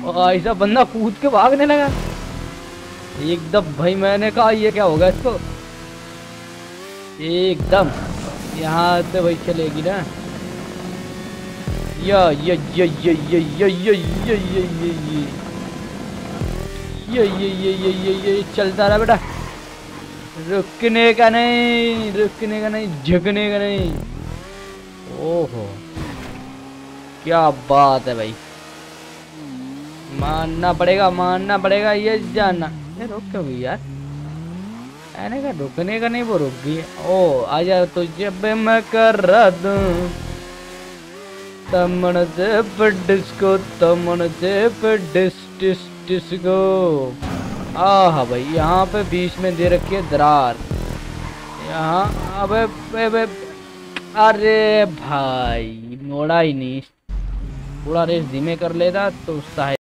और ऐसा बंदा कूद के भागने लगा एकदम। भाई मैंने कहा ये क्या होगा इसको, एकदम यहाँ से भाई चलेगी ना। ये चलता रहा बेटा, रुकने का नहीं, रुकने का नहीं, झुकने का नहीं। ओहो क्या बात है भाई, मानना पड़ेगा, मानना पड़ेगा ये जानना। ये रुक क्यों गई यार, मैंने कहा रुकने का नहीं, वो रुक गई। ओ आजा तुझे बे मैं कर रहा दूं, तमन से डिस्को, तमन से डिस्को। आहा भाई यहाँ पे बीच में दे रखी है दरार यहाँ। अबे अरे भाई मोड़ा ही नहीं, थोड़ा रेस धीमे कर लेता तो